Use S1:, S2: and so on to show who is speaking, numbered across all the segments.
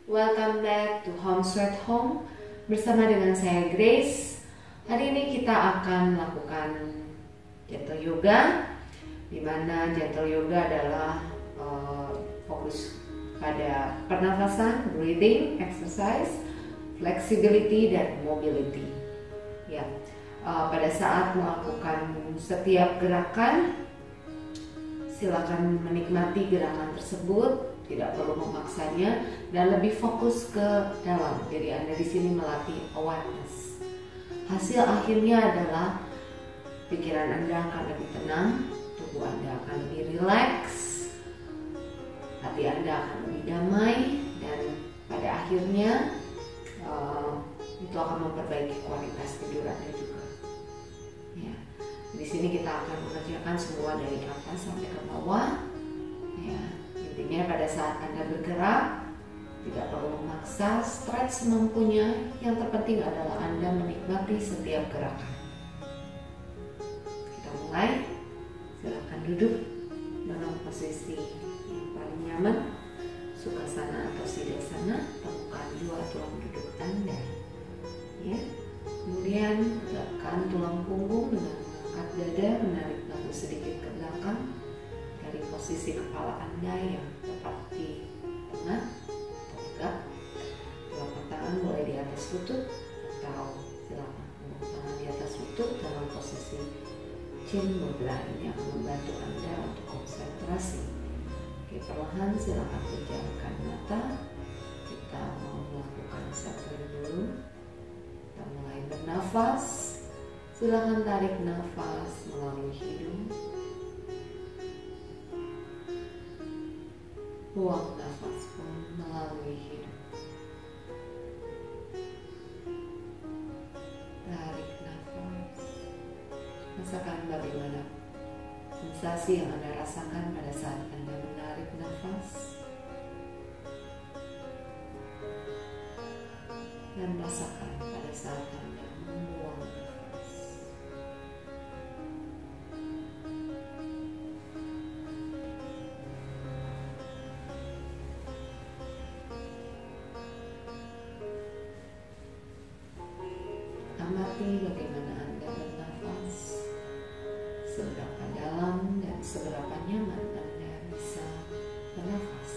S1: Welcome back to Home Sweet Home. Bersama dengan saya Grace. Hari ini kita akan melakukan gentle yoga, di mana gentle yoga adalah fokus pada pernafasan, breathing, exercise, flexibility, dan mobility. Ya, pada saat melakukan setiap gerakan, silakan menikmati gerakan tersebut. Tidak perlu memaksanya dan lebih fokus ke dalam. Jadi Anda di sini melatih awareness. Hasil akhirnya adalah pikiran Anda akan lebih tenang, tubuh Anda akan lebih rileks, hati Anda akan lebih damai, dan pada akhirnya itu akan memperbaiki kualitas tidur Anda juga. Ya. Di sini kita akan mengerjakan semua dari atas sampai ke bawah. Ya. Intinya pada saat Anda bergerak, tidak perlu memaksa, stretch semampunya. Yang terpenting adalah Anda menikmati setiap gerakan. Kita mulai. Silakan duduk dalam posisi yang paling nyaman, sukhasana atau siddhasana. Temukan dua tulang duduk Anda. Ya. Kemudian tegakkan tulang punggung dengan mengangkat dada, menarik bahu sedikit ke belakang. Dari posisi kepala Anda yang tepat di tengah atau tegak. Telapak tangan boleh di atas lutut atau silakan tangan di atas lutut dalam posisi chin mudra. Ini akan membantu Anda untuk konsentrasi. Oke, perlahan silakan pejamkan mata. Kita mau melakukan satu dulu. Kita mulai bernafas. Silakan tarik nafas melalui hidung. Buang nafas pun melalui hidung. Tarik nafas. Rasakan bagaimana sensasi yang Anda rasakan pada saat Anda menarik nafas. Dan rasakan pada saat Anda membuang nafas. Amati bagaimana Anda bernafas, seberapa dalam dan seberapa nyaman Anda bisa bernafas.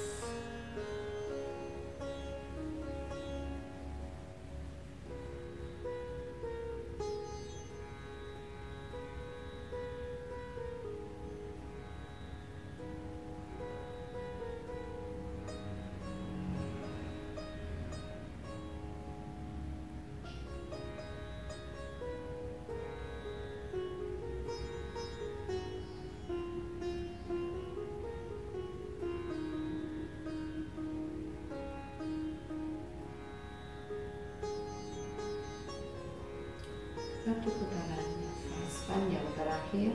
S1: Satu putaran nafas panjang terakhir.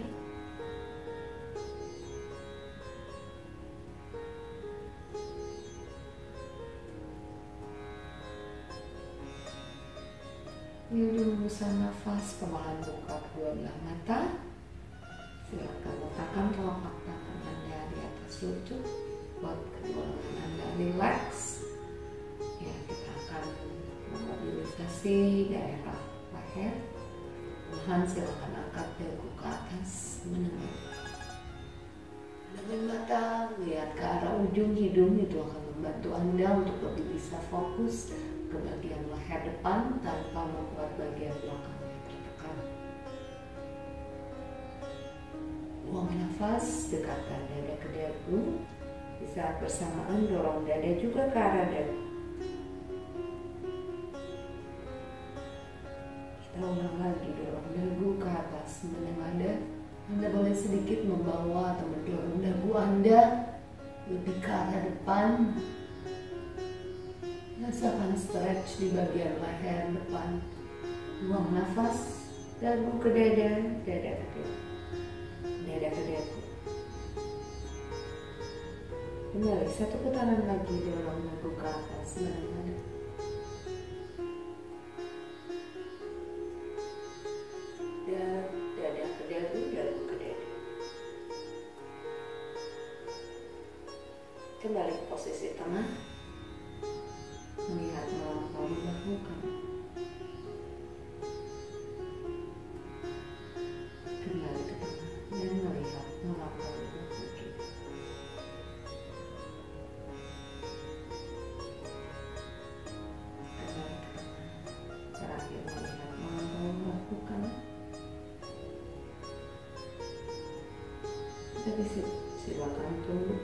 S1: Hidup hembuskan nafas, perlahan buka kedua belah mata. Silakan letakkan telapak tangan Anda di atas lutut. Buat kedua lengan Anda rileks. Ya, kita akan memobilisasi daerah leher. Perlahan silakan angkat dagu ke atas, menenun. Dengan mata melihat ke arah ujung hidung, itu akan membantu Anda untuk lebih bisa fokus ke bagian leher depan tanpa membuat bagian belakangnya tertekan. Buang nafas, dekatkan dada ke dagu. Di saat bersamaan dorong dada juga ke arah dagu. Kita ulang lagi, dorong dagu ke atas menengadah. Anda boleh sedikit membawa atau mendorong dagu Anda lebih ke arah depan. Rasakan stretch di bagian leher depan. Buang nafas, dagu ke dada, dada ke dagu, dada ke dagu. Kembali satu putaran lagi, dorong dagu ke atas menengadah. Dada ke dagu, dagu ke dada. Kembali ke posisi tengah. melihat melampaui bahu kanan. Kembali ke tengah dan melihat melampaui bahu kiri. Kembali ke tengah. Terakhir melihat melampaui bahu kanan. Dari situ silakan tunduk.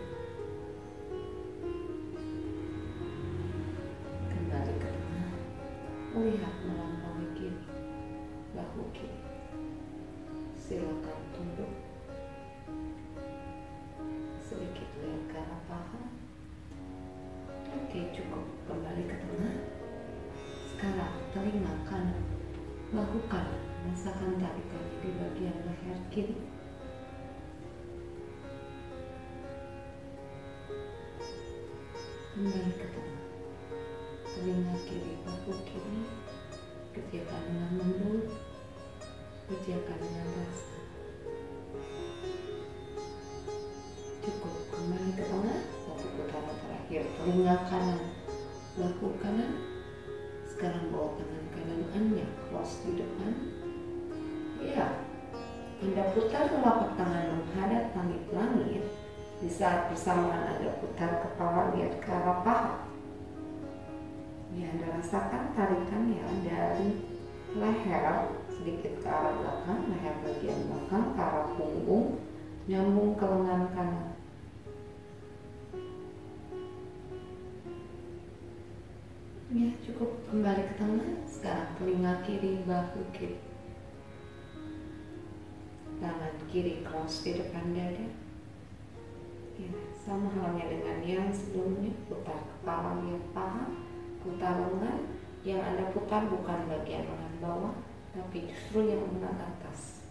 S1: Kembali ke tengah. Melihat melampaui kiri. Bahu kiri. Silakan tunduk. Sedikit lihat ke arah paha. Oke, cukup. Kembali ke tengah. Sekarang telinga kanan, bahu kanan. Rasakan tarikan di bagian leher kiri. Kembali ke tengah. Telinga kiri, bahu kiri. Kerjakan dengan lembut. Kerjakan dengan rasa. Cukup. Kembali ke tengah. Satu putaran terakhir. Telinga kanan, bahu kanan. Sekarang bawa tangan kanan Anda cross di depan. Ya, Anda putar telapak tangan menghadap langit-langit. Di saat bersamaan Anda putar kepala lihat ke arah paha. Ya, Anda rasakan tarikannya dari leher sedikit ke arah belakang, leher bagian belakang ke arah punggung, nyambung ke lengan kanan. Ya, cukup. Kembali ke tengah. Sekarang telinga kiri, bahu kiri. Tangan kiri cross di depan dada. Ya, sama halnya dengan yang sebelumnya. Putar kepala lihat paha, putar lengan. Yang Anda putar bukan bagian lengan bawah, tapi justru yang lengan atas.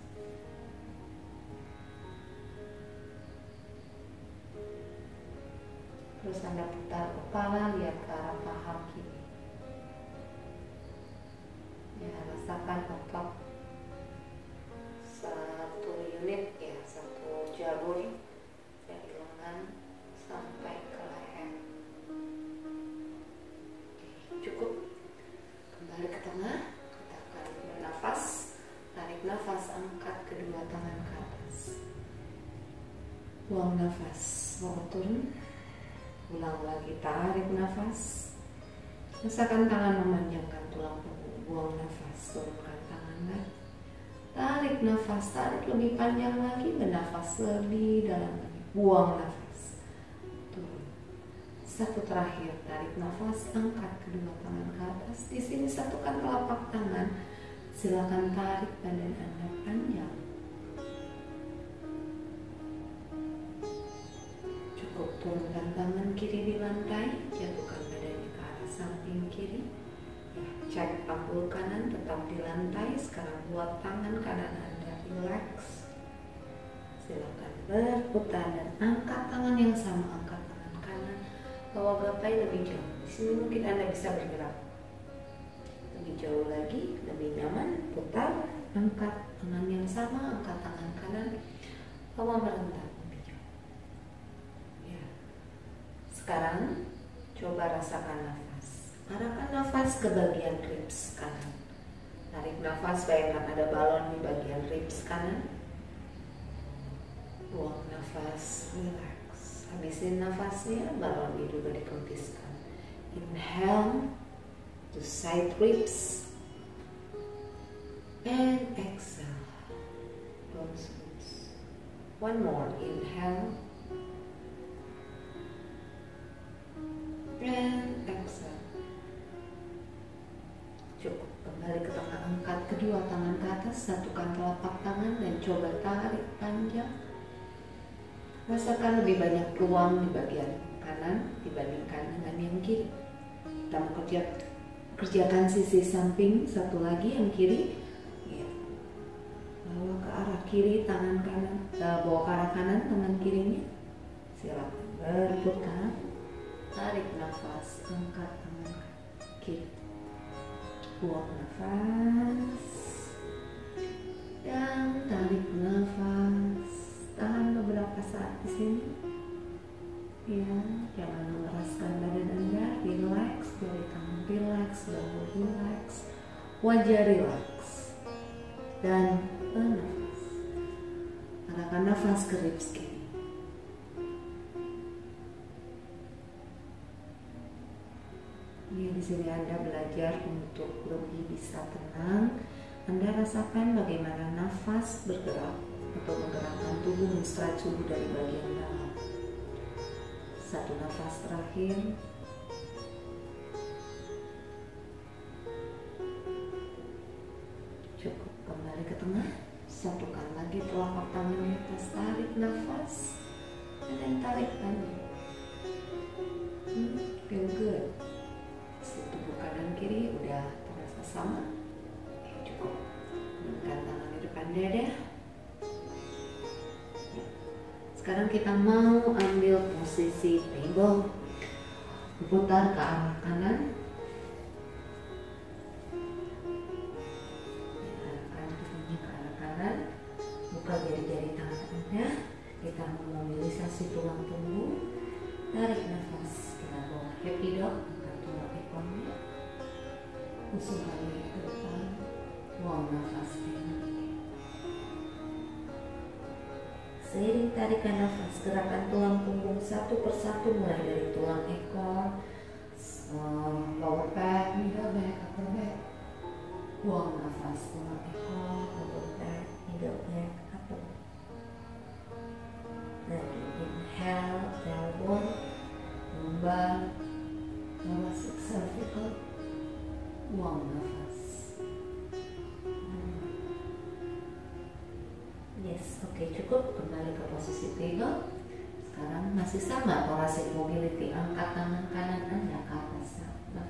S1: Terus Anda putar kepala lihat ke arah paha kiri. Ya, rasakan otot satu unit, ya, satu jalur dari lengan sampai ke leher. Cukup. Kembali ke tengah. Kita akan bernafas. Tarik nafas, angkat kedua tangan ke atas. Buang nafas, bawa turun. Ulang lagi, tarik nafas. Rasakan tangan memanjangkan tulang punggung. Buang nafas, turunkan tangan lagi. Tarik nafas, tarik lebih panjang lagi. Bernafas lebih dalam lagi. Buang nafas. Turun. Satu terakhir, tarik nafas, angkat kedua tangan ke atas. Di sini satukan telapak tangan. Silakan tarik badan Anda panjang. Cukup. Turunkan tangan kiri di lantai, jatuhkan badannya ke arah samping kiri. Cek panggul kanan tetap di lantai. Sekarang buat tangan kanan Anda relax. Silakan berputar dan angkat tangan yang sama. Angkat tangan kanan, bawa gapai lebih jauh. Di sini mungkin Anda bisa bergerak lebih jauh lagi, lebih nyaman. Putar, angkat tangan yang sama. Angkat tangan kanan, bawa merentak lebih jauh. Ya. Sekarang coba rasakan nafas. Arahkan nafas ke bagian ribs kanan. Tarik nafas, bayangkan ada balon di bagian ribs kanan. Buang nafas, relax. Habisin nafasnya, balon ini juga dikempiskan. Inhale to side ribs. And exhale. Don't squeeze. One more, inhale. And exhale. Cukup. Kembali ke tengah, angkat kedua tangan ke atas, satukan telapak tangan dan coba tarik panjang. Rasakan lebih banyak ruang di bagian kanan dibandingkan dengan yang kiri. Kita kerjakan sisi samping, satu lagi yang kiri. Ya. Bawa ke arah kiri tangan kanan, bawa ke arah kanan tangan kirinya. Silakan berputar, tarik nafas, angkat tangan kiri. Buang nafas dan tarik nafas. Tahan beberapa saat di sini. Ya, jangan mengeraskan badan Anda. Relax dari tangan. wajah rileks, dan bernafas. Arahkan nafas ke ribs kiri. Di sini Anda belajar untuk lebih bisa tenang. Anda rasakan bagaimana nafas bergerak untuk menggerakkan tubuh menstretch tubuh dari bagian dalam. Satu nafas terakhir. Cukup, kembali ke tengah. Satukan lagi telapak tangan di atas, tarik nafas dan tarik lagi. Feel good. Tubuh kanan kiri udah terasa sama. Cukup. Angkat tangan di depan dada. Sekarang kita mau ambil posisi table. Putar ke arah kanan. Arahkan tubuhnya ke arah kanan. Buka jari-jari tangan Anda. Kita memobilisasi tulang punggung. Tarik nafas. Kita bawa happy dog. Usungkan diri ke depan, buang nafas tinggi. Seiring tarikan nafas, gerakan tulang punggung satu persatu mulai dari tulang ekor, lower back, middle back, upper back. Buang nafas tulang ekor, lower back, middle back, upper back. Lagi inhale, tailbone, lumbar, thoracic cervical. Buang nafas. Yes, oke, cukup. Kembali ke posisi table. Sekarang masih sama thoracic mobility. Angkat tangan kanan Anda ke atas.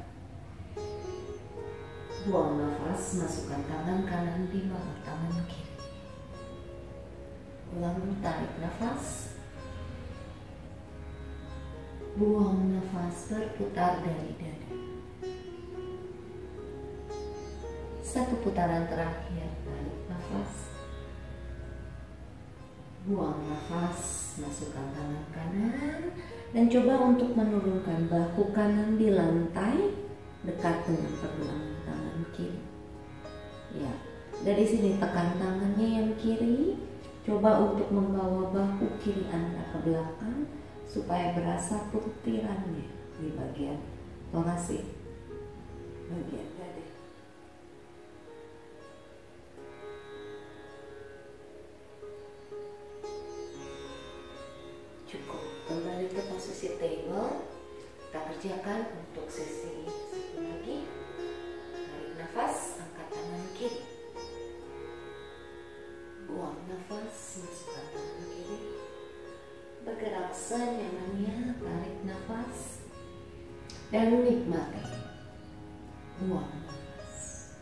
S1: Buang nafas. Masukkan tangan kanan di bawah tangan kiri. Ulang, tarik nafas. Buang nafas, berputar dari dada. Satu putaran terakhir, tarik nafas. Buang nafas, masukkan tangan kanan dan coba untuk menurunkan bahu kanan di lantai dekat dengan pergelangan tangan kiri. Ya, dari sini tekan tangannya yang kiri. Coba untuk membawa bahu kiri Anda ke belakang supaya berasa butirannya di bagian thoracic, bagian dada. Cukup, kembali ke posisi table. Kita kerjakan untuk sesi satu lagi. Tarik nafas, angkat tangan kiri. Buang nafas, masukkan tangan kiri. Bergerak senyamannya, tarik nafas dan nikmati. Buang nafas.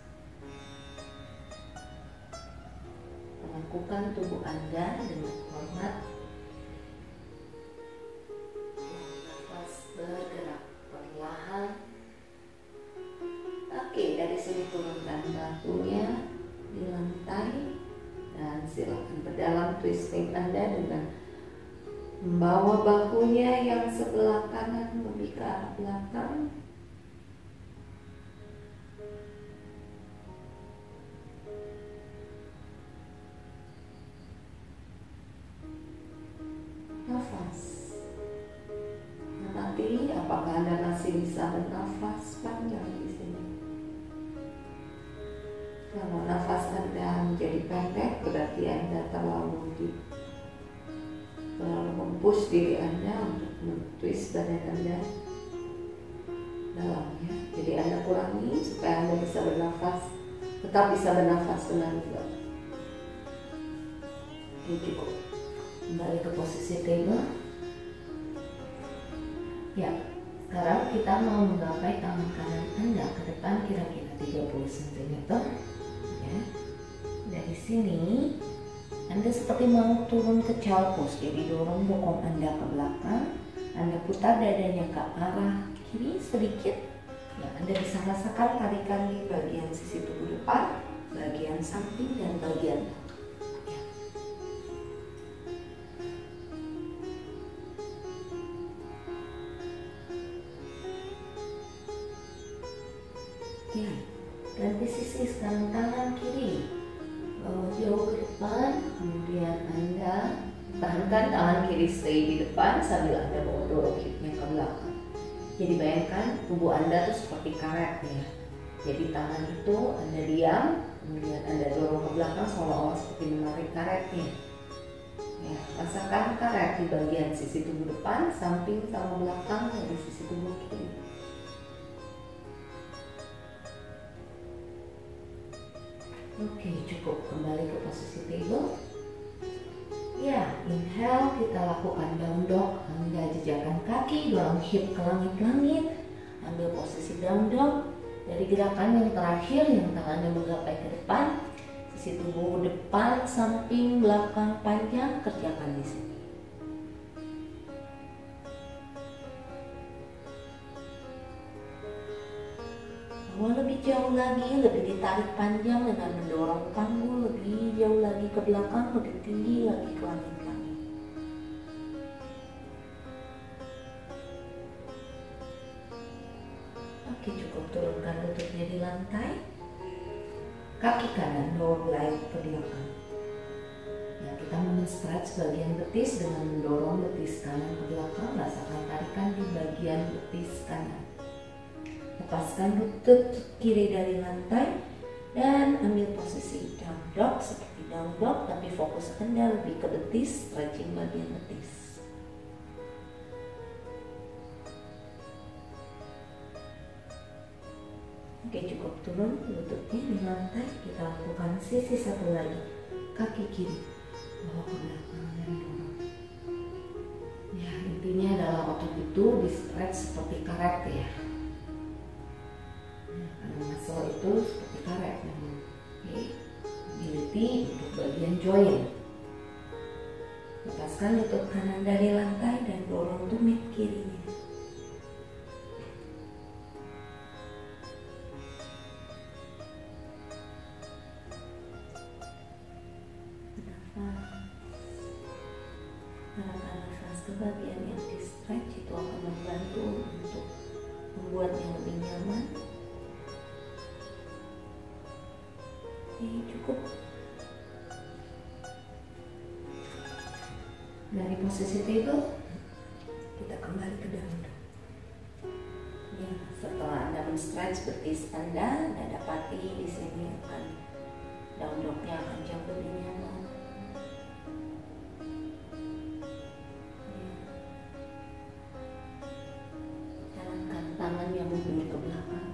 S1: Lakukan tubuh Anda dengan hormat. Bergerak perlahan. Oke, dari sini turunkan bahunya di lantai dan silakan berdalam twisting Anda dengan membawa bahunya yang sebelah kanan lebih ke arah belakang. Nafas. Nanti apakah Anda masih bisa bernafas panjang di sini? Kalau nafas Anda menjadi pendek, berarti Anda terlalu mempush diri Anda untuk men-twist badan Anda dalamnya. Jadi Anda kurangi supaya Anda bisa bernafas, tetap bisa bernafas dengan lega. Oke, cukup. Kembali ke posisi table. Ya, sekarang kita mau menggapai tangan kanan Anda ke depan kira-kira 30 cm. Ya. Dari sini Anda seperti mau turun ke child pose, jadi dorong bokong Anda ke belakang. Anda putar dadanya ke arah kiri sedikit. Ya, Anda bisa rasakan tarikan di bagian sisi tubuh depan, bagian samping, dan bagian belakang. Ya. ganti sisi. Sekarang tangan kiri bawa jauh ke depan, kemudian Anda tahankan tangan kiri stay di depan sambil Anda bawa dorong hipnya ke belakang. Jadi bayangkan tubuh Anda tuh seperti karet ya. Jadi tangan itu Anda diam, kemudian Anda dorong ke belakang seolah-olah seperti menarik karetnya. Ya, rasakan karet di bagian sisi tubuh depan, samping sama belakang dari sisi tubuh kiri. Oke, cukup. Kembali ke posisi table. Ya, inhale, kita lakukan down dog. Anda jejakkan kaki, dorong hip ke langit-langit. Ambil posisi down dog. Dari gerakan yang terakhir, yang tangannya menggapai ke depan, sisi tubuh depan, samping, belakang, panjang, kerjakan di sini. Bawa lebih jauh lagi, lebih ditarik panjang dengan mendorong panggul lebih jauh lagi ke belakang, lebih tinggi lagi ke langit-langit. Oke, cukup. Turunkan lututnya di lantai. Kaki kanan bawa light ke belakang. Ya, kita men-stretch bagian betis dengan mendorong betis kanan ke belakang. Rasakan tarikan di bagian betis kanan. Lepaskan lutut kiri dari lantai dan ambil posisi down dog seperti down dog, tapi fokus Anda lebih ke betis, stretching bagian betis. Oke, cukup. Turun lututnya di lantai. Kita lakukan sisi satu lagi, kaki kiri bawa ke belakang dan dorong. Ya, intinya adalah otot itu di stretch seperti karet ya. Muscle itu seperti karet. Oke, mobility untuk bagian joint. Lepaskan lutut kanan dari lantai dan dorong tumit kirinya. Arahkan nafas ke bagian yang di stretch, itu akan membantu untuk membuatnya lebih nyaman. Oke, cukup. Dari posisi table, kita kembali ke down dog. Ya, setelah Anda men-stretch betis Anda dapati di sini akan down dognya akan jauh lebih nyaman. Jalankan tangannya mundur ke belakang.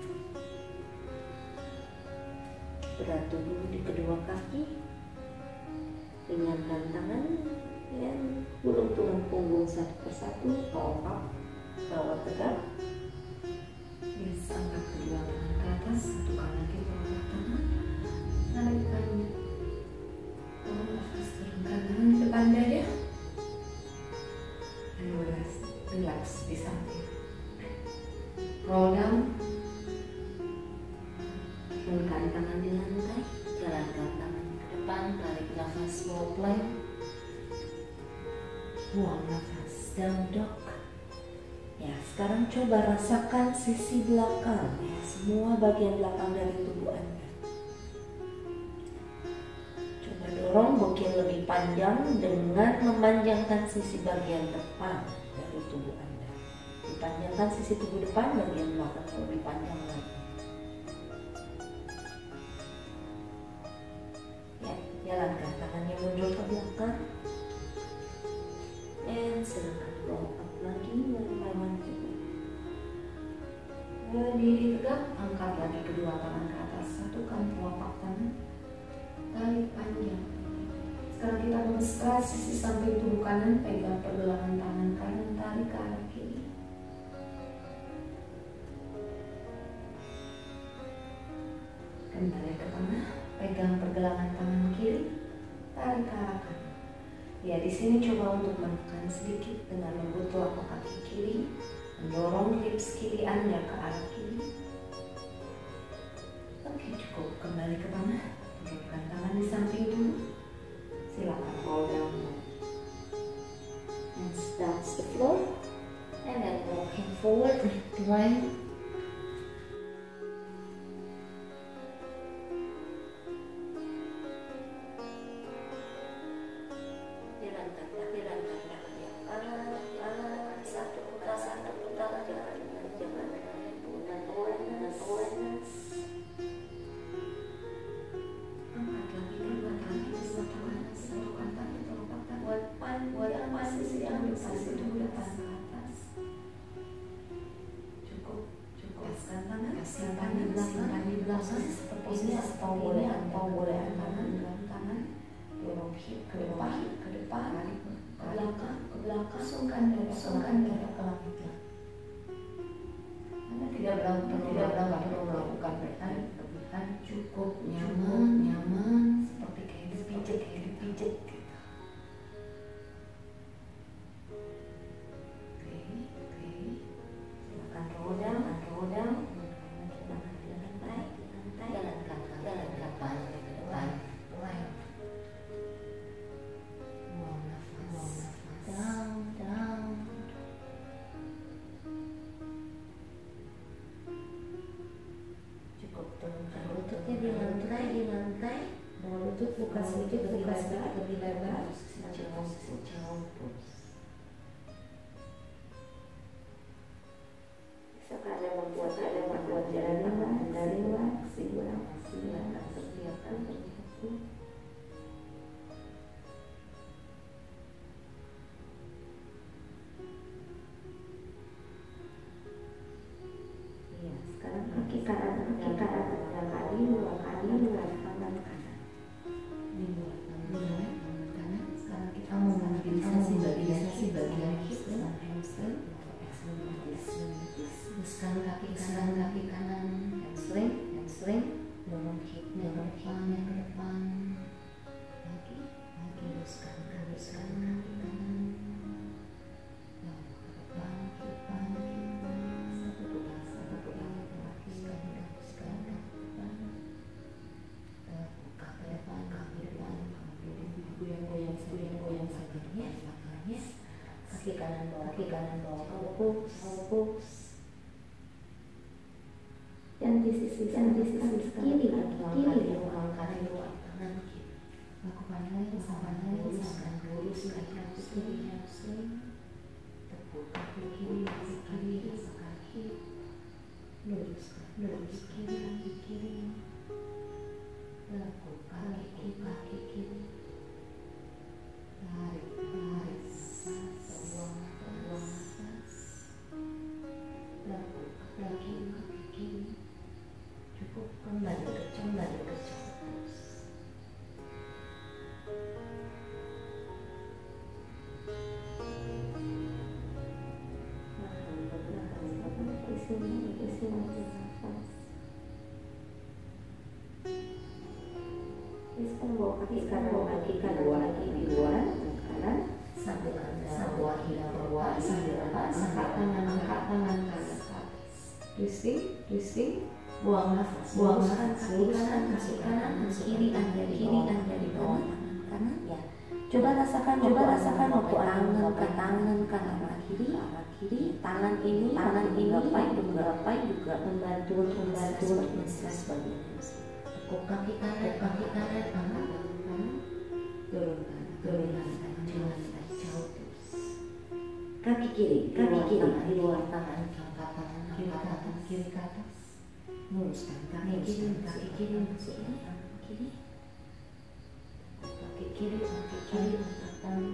S1: Beratu dulu di kedua kaki. Ringankan tangan dan gulung tulang punggung satu persatu, power up, bawa tegak. Yes, angkat kedua tangan ke atas, satukan lagi bawah tangan. Narikkan nafas, turunkan tangan di depan dada. Dan relax di samping. Roll down. Turunkan tangan di lantai, jalankan tangan ke depan, tarik nafas slow plank. Buang nafas, down dog. Ya, sekarang coba rasakan sisi belakang, ya, semua bagian belakang dari tubuh Anda. Coba dorong bokeh lebih panjang dengan memanjangkan sisi bagian depan dari tubuh Anda. Dipanjangkan sisi tubuh depan, bagian belakang lebih panjang lagi. Ya, jalankan tangannya mundur ke belakang. And silakan roll up lagi, one by one. Berdiri tegak, angkat lagi kedua tangan ke atas, satukan telapak tangan, tarik panjang. Sekarang kita men-stretch sisi samping tubuh kanan, pegang pergelangan tangan kanan, tarik ke arah kiri. Kembali ke tengah, pegang pergelangan tangan kiri, tarik ke arah kanan. Ya, di sini coba untuk menekan sedikit dengan lembut telapak kaki kiri, mendorong hips kiri Anda ke arah kiri. Oke, cukup. Kembali ke tengah, turunkan tangan di samping dulu. Silakan roll down. And touch the floor. And then walking forward, right. langsungkan kita ke langit. Anda tidak perlu melakukan bertahan, cukup nyaman, seperti kayak dipijat gitu. Oke. Silakan roda. Jalankan ke depan. Buang nafas. Down. Cukup turunkan lututnya di lantai. Bawa lutut buka sedikit lebih lebar. Sejauh puls. Bisa ada membuat jalan dari masih akan terlihat. Sekarang kaki kanan dua kali tangan kanan. Sekarang kita mau mobilisasi bagian hip dan hamstring. Teruskan kaki kanan hamstring, dorong hipnya ke depan. Lagi luruskan kaki kanan. Goyang saja kaki kanan bawah fokus. Dan di sisi kiri angkat dua tangan kiri. Lakukan lagi luruskan kiri hamstring. Tepuk kaki kiri rasakan hip. Lurus kiri. Tepuk kaki kiri. Tarik buang nafas. Tepuk kaki kiri. Cukup kembali ke terus. Isi nafas. Bawa kaki kanan di luar kanan sambil angkat tangan kanan ke atas. Twisting. Buang nafas. Kaki kanan, kiri Anda di bawah tangan kanan. Ya. Coba rasakan waktu tangan kanan arah kiri. Tangan ini gapai juga membantu untuk menstress bagian hamstring. Tekuk kaki kanan, angkat kanan, turunkan di lantai jauh terus. Kaki kiri di luar tangan, angkat tangan kiri ke atas. Luruskan kaki kiri, angkat tangan.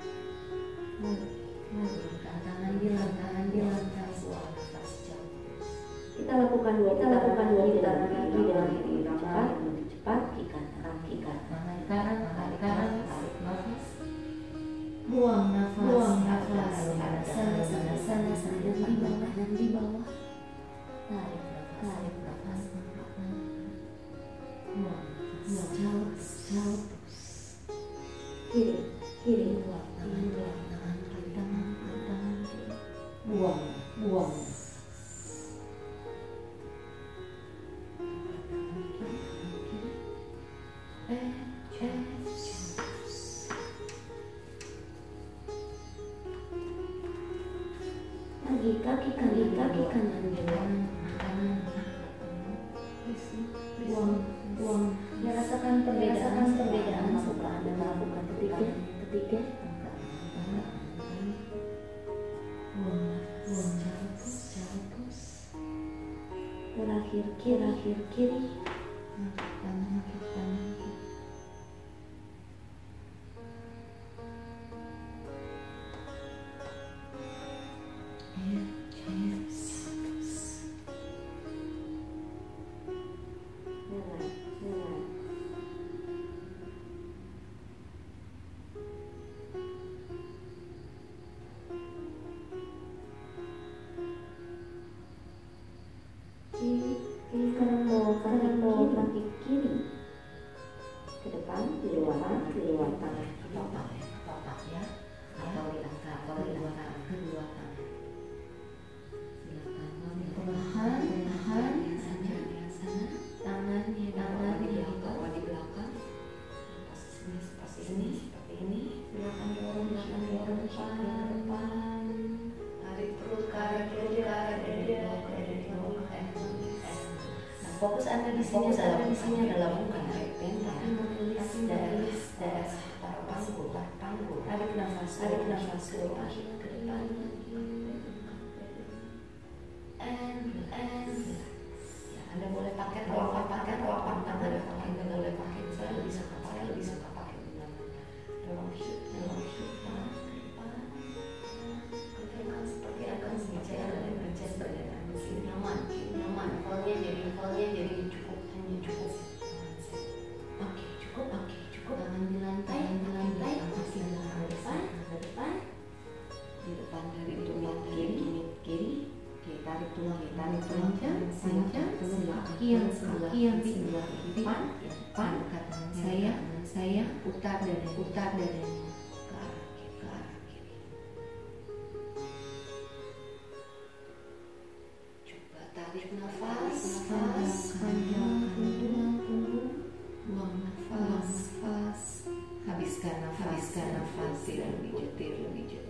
S1: Turunkan tangan di lantai, buang nafas jauh. Kita lakukan dua putaran lagi dengan cepat. Kaki kanan, tarik nafas. Buang nafas. Sana sambil di bawah. Tarik nafas. Buang jauh. Kiri. Buang tangan kiri. Buang. Lagi kaki kanan buang. Ya, rasakan perbedaan setelah Anda melakukan ketiga. Buang jauh. Terakhir kiri. Angkat tangan kiri.
S2: ada di sini adalah bukan backbend, tapi merilis dari seputar panggul. Tarik nafas ke depan, and ya, Anda boleh pakai telapak tangan, Anda boleh pakai, saya lebih suka pakai dengan dorong hip ke depan, seperti akan bicara dan berjasa badan Anda nyaman, fallnya jadi cukup. Cukup. Tangan di lantai, kaki ke depan, di depan dari tulang kiri, tarik tulang panjang, kaki yang sebelah depan, saya putar dadanya ke arah kiri. Coba tarik nafas, panjang punggung, buang nafas, habiskan nafas, tidak lebih jauh.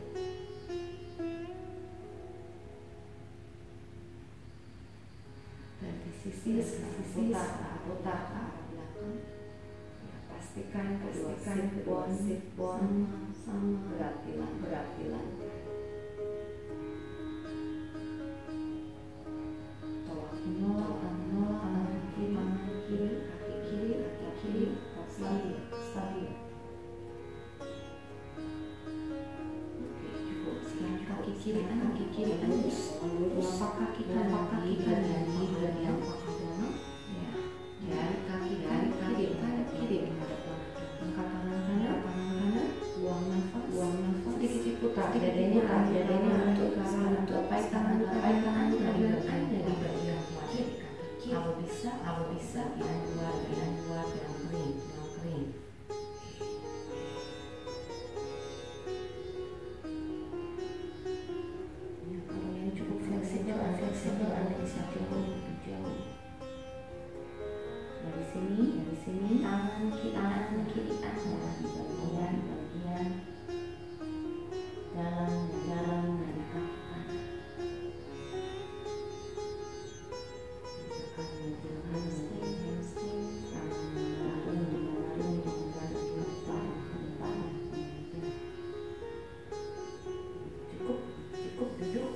S2: Dari sisi putar ke arah belakang. Ya, pastikan kedua sit bone sama berat di lantai. Tolak menolak, tangan kiri, kaki kiri, stabil. Oke, cukup. Sekarang kaki kiri lurus, telapak kaki bagian paha dalam. Ya, dari kaki kiri menghadap angkat tangan kanan, buang nafas, sedikit putar dadanya untuk gapai tangan dari bagian kiri. Kalau bisa yang luar yang kering. Ya, kalau yang cukup fleksibel Anda bisa turun lebih jauh. Dari sini tangan kiri Anda di bagian dalam dari kaki kanan. Cukup duduk.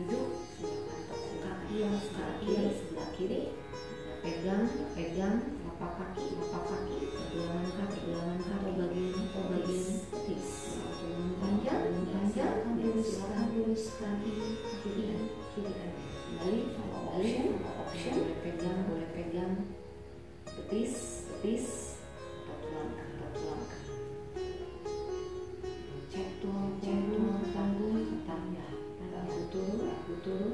S2: Kaki yang sebelah kiri. Pegang telapak kaki, kedua langkah bagian petis. Panjang, lurus kaki kiri. Kembali option. Boleh pegang petis atau tulang. Cek tulang punggung, aku turun.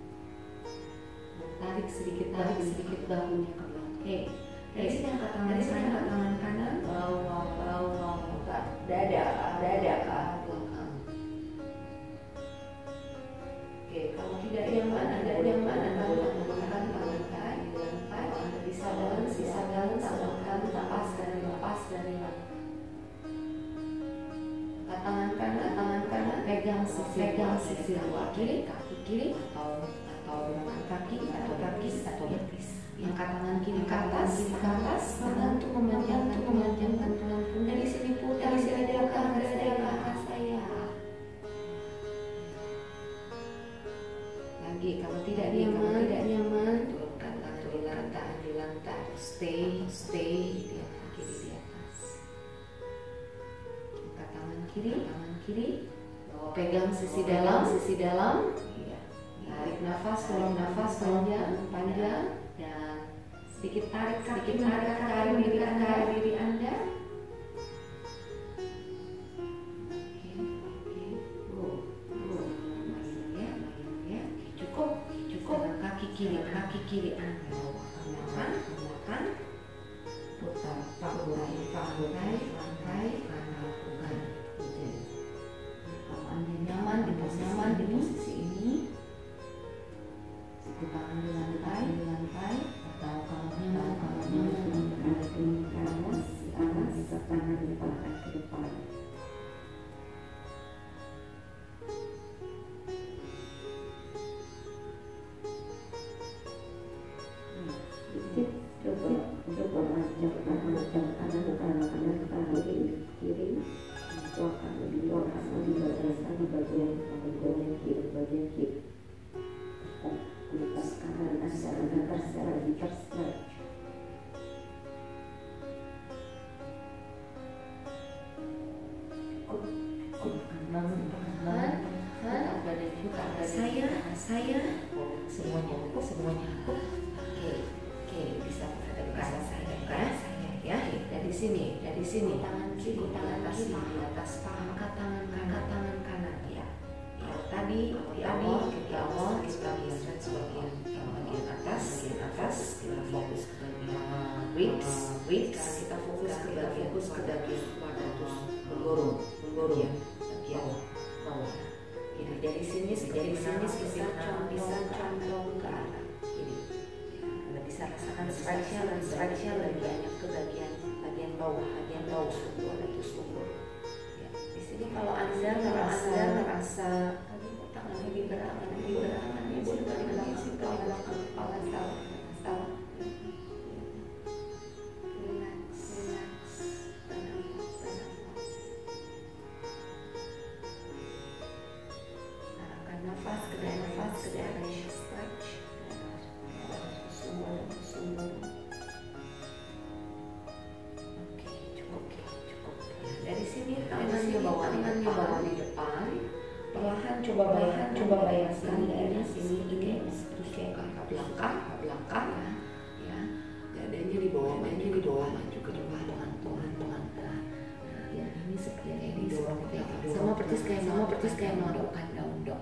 S2: Tarik sedikit bahunya ke belakang. Dari sini angkat tangan kanan, bawah, dada ke arah belakang. Oke, kalau tidak nyaman, Anda menggunakan tangan kanan di lantai. Anda bisa balance, tangan lepas dari lantai. Tangan kanan pegang sisi luar kiri, kaki kiri atau kaki atau betis. Angkat tangan kiri ke atas, membantu memanjangkan tulang punggung. Dari sini putar dada ke arah saya. Lagi, kalau tidak nyaman, turunkan tangan di lantai. Stay di atas, kiri di atas. Angkat tangan kiri, bawa pegang sisi dalam. Iya. Tarik nafas, tolong nafas panjang dan sedikit tarik kaki diri Anda. Cukup. Kaki kiri Anda bawa ke belakang. Putar pakai lantai karena bukan hujan. Kalau Anda nyaman di posisi ini, siku tangan di lantai, atau kalau nyaman berada di atas, bisa tangan dipakai ke depan. Sedikit bagian hip. Kulit kanan Anda lagi terstretch. Saya semuanya. Oke, bisa pada saya ya. Dari sini, tangan kiri di atas paha, tangan kanan ya. Tadi di awal kita lihat bagian atas, kita fokus ke bagian ribs, kita fokus ke bagian menggorong bagian bawah. Jadi dari sini bisa condong ke arah kiri. Anda bisa rasakan stretch-nya lebih banyak ke bagian bawah, sumber. Ya, di sini kalau Anda merasa tangannya di belakang, boleh balik ke belakang kepala tahu. Relax, arahkan nafas ke daerah stretch, sumber. Oke, cukup. Dari sini tangannya bawa di depan. Perlahan coba bayangkan daerah sini ini seperti kayak belakang ya. Dadanya di bawah maju ke depan pelan-pelan. Ya, ini seperti ini sama persis kayak melakukan down dog.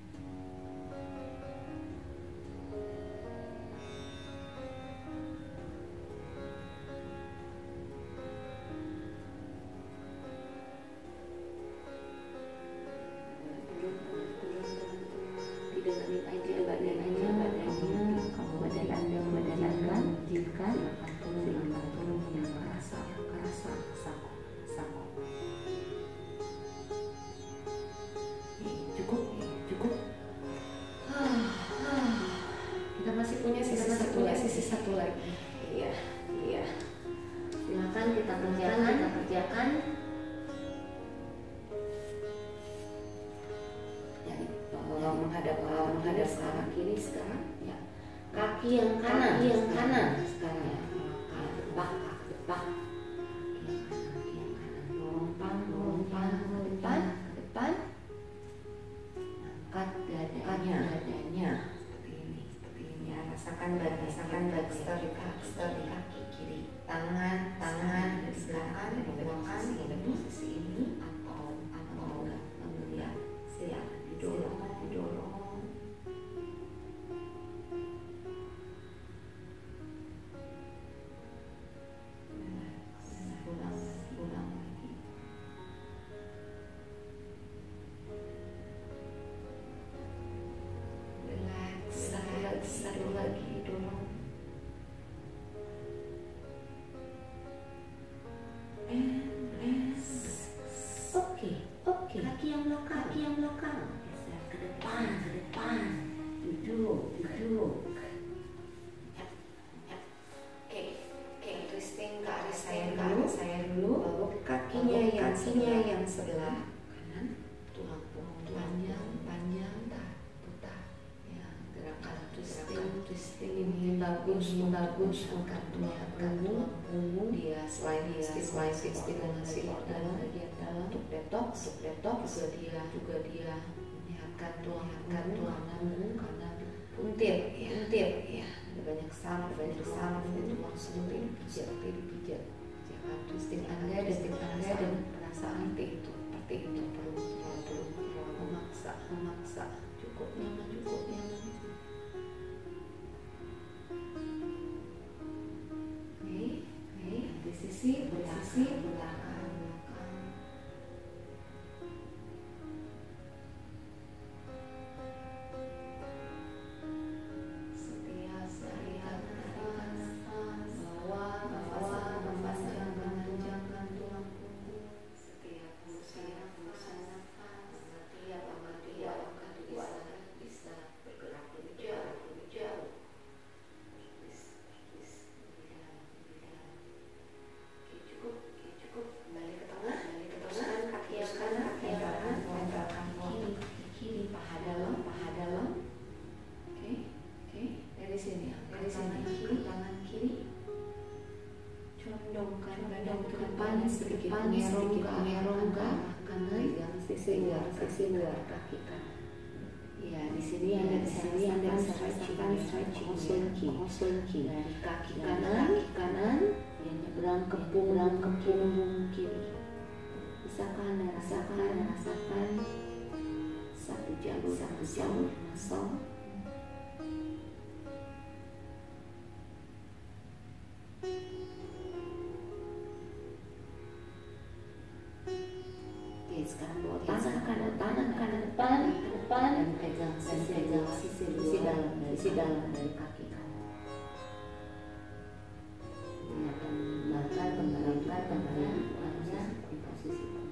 S2: Cukup. Kita masih punya sisi satu lagi. Iya. Silakan kita kerjakan. Jadi menghadap sekarang kiri sekarang. Ya. Kaki yang kanan sekarang ya. Depak. Kaki yang kanan. Lompang ke depan. Angkat dadanya seperti ini ya. Rasakan Baxter di kaki kiri. Tangan di belakang pada posisi ini atau enggak melihat siap didorong. Ulang lagi. Satu lagi dorong. Oke. Kaki yang belakang. Geser ke depan. Duduk. Oke. Twisting ke arah saya dulu. Lalu kakinya yang sebelah kanan. Tulang punggung panjang. Putar. Ya, gerakan twisting ini bagus. Angkat tulang punggung. Dia slide dengan dalam bagian dalam untuk detox. Juga dia menyehatkan tulang punggung karena puntir ya. Ada banyak saraf itu langsung dipijat. Jangan twisting Anda dan perasaan seperti itu perlu memaksa. Cukup nyaman. Di sisi belakang. Setiap nafas bawa nafas panjangkan tulang punggung. Setiap hembusan nafas, setiap angkat dua sisi luar kaki kanan. Ya, di sini Anda bisa rasakan stretching dari kaki kanan yang nyebrang ke punggung kiri. Bisakah Anda rasakan satu jalur muscle? Sekarang bawa tangan kanan depan dan pegang sisi dalam dari kaki kanan. Maka kembalikan Anda di posisi tengah.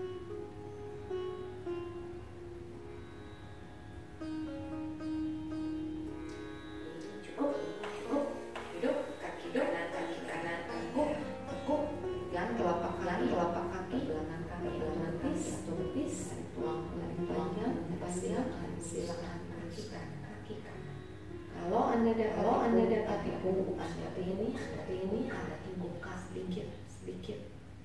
S2: Cukup. Duduk, kaki kanan teguk. Pegang telapak kaki, belakang betis, tulang panjang, silakan kaki kanan. Kalau Anda dapati punggung seperti ini, Anda buka sedikit.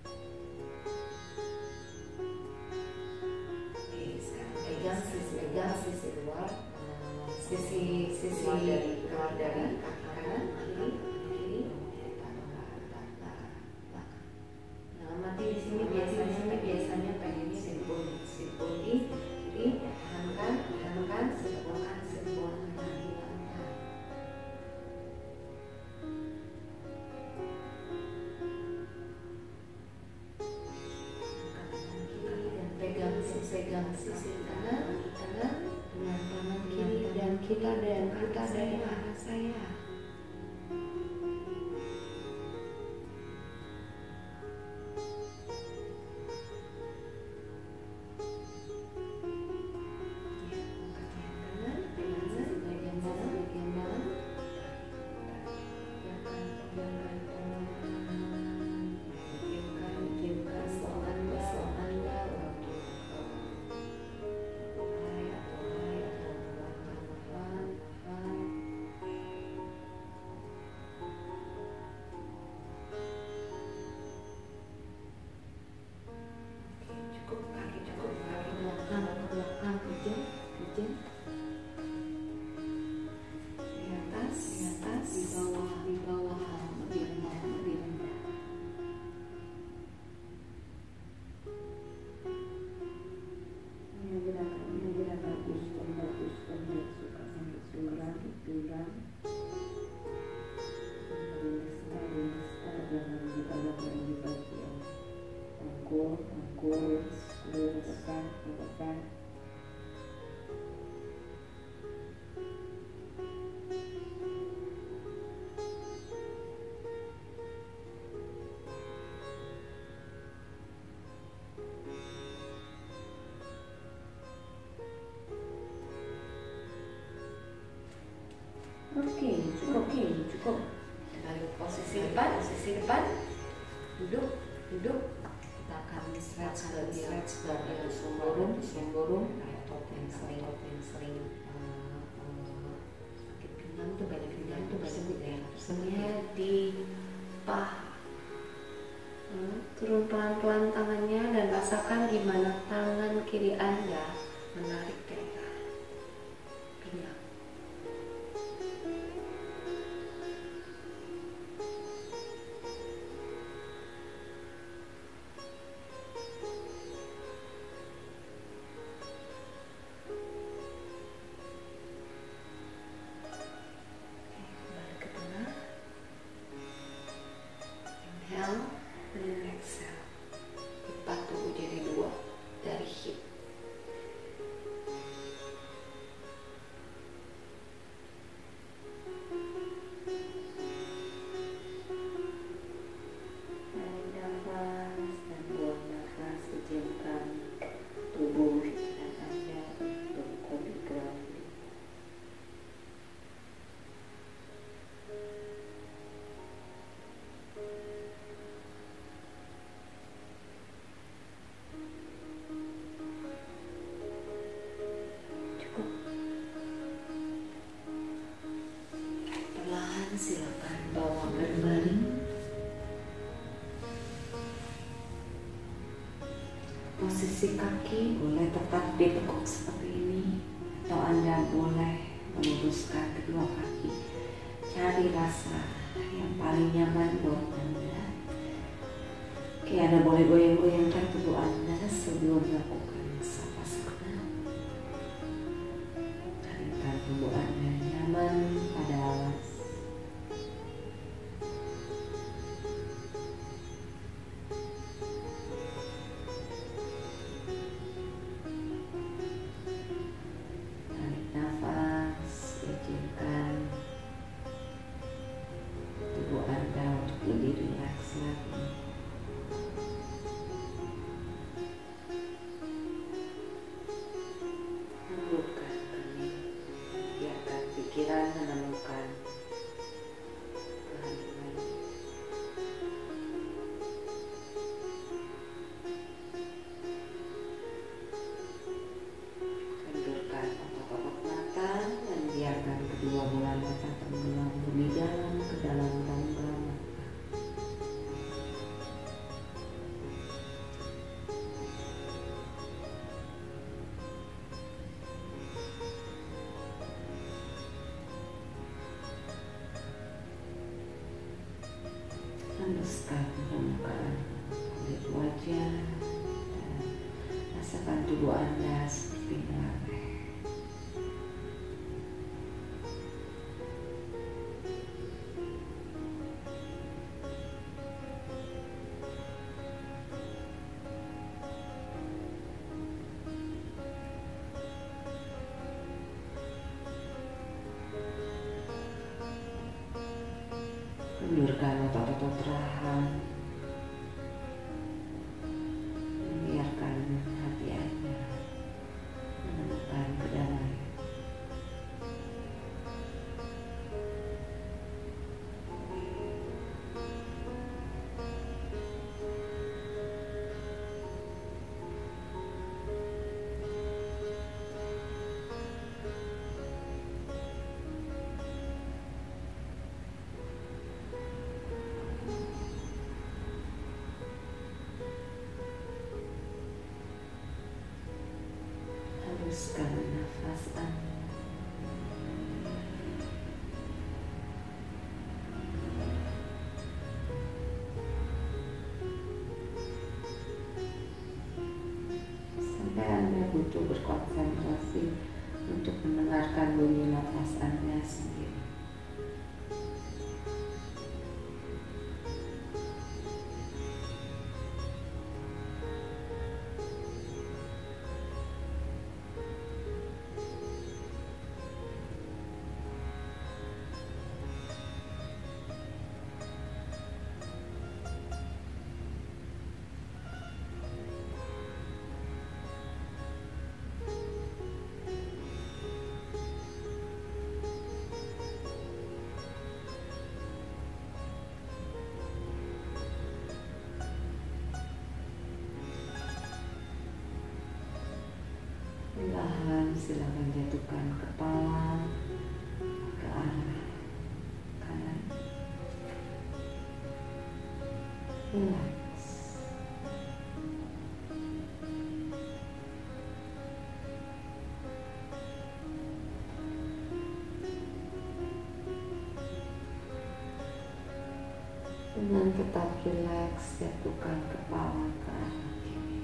S2: Oke, sekarang pegang sisi luar, sisi keluar dari kaki kanan, kiri. Nah, mati di sini biasanya pengennya simponi, kiri, tahankan, sebelah kanan. Pegang sisi kanan dengan tangan kiri dan kita dari arah saya. Di bawah lebih rendah. Ini bagus, suka sampai suram. Jangan di bagian angkul, tekan. Oke, cukup. Balik posisi depan. Duduk. Kita akan stretch ke bagian sumborum atau yang sering sakit pinggang tuh banyak ya. Sebenarnya di paha. Turun pelan-pelan tangannya dan rasakan gimana tangan kiri Anda menarik dada pinggang. Dan exhale, lipat tubuh jadi 2 dari hip. Posisi kaki boleh tetap ditekuk seperti ini, atau Anda boleh meluruskan kedua kaki. Cari rasa yang paling nyaman buat Anda. Oke, Anda boleh goyang-goyangkan tubuh Anda sebelum melakukan savasana. Carikan tubuh Anda nyaman pada alas. Pikiran menemukan keheningan. Kendurkan otot-otot mata dan biarkan kedua bola mata tenggelam lebih dalam ke dalam rongga mata. Haluskan permukaan kulit wajah dan rasakan tubuh Anda seperti melambai. Kendurkan otot-otot rahang. Biarkan hati Anda menemukan kedamaian. Haluskan nafas Anda. Sampai Anda butuh berkonsentrasi untuk mendengarkan bunyi nafas Anda sendiri. Perlahan silakan jatuhkan kepala ke arah kanan. Relax. Dengan tetap relax, jatuhkan kepala ke arah kiri.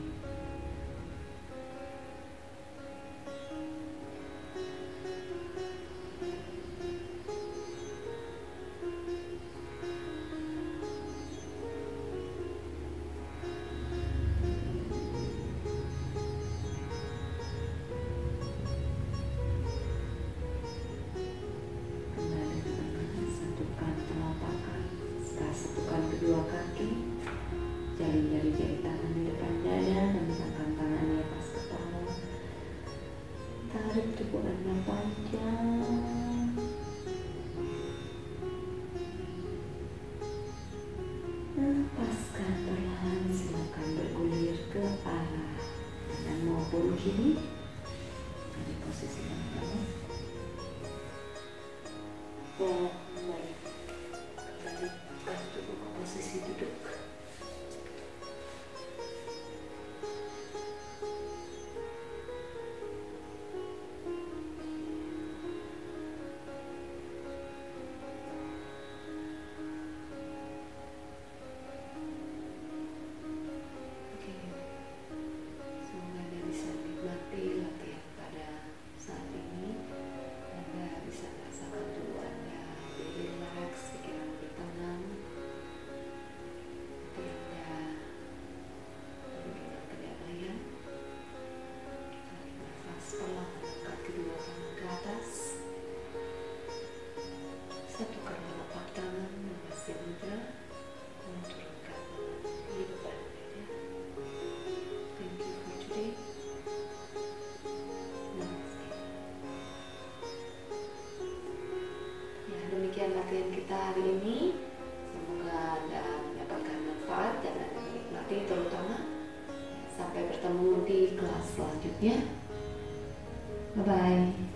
S2: Satukan kedua kaki, jalin jari-jari tangan di depan dada dan letakkan tangan di atas kepala. Tarik tubuh Anda panjang. Lepaskan perlahan, silakan bergulir ke arah kanan maupun kiri. Di posisi yang sama. Dan posisi duduk.
S1: kita hari ini. Semoga Anda mendapatkan manfaat dan Anda menikmati, terutama. Sampai bertemu di kelas selanjutnya. Bye-bye.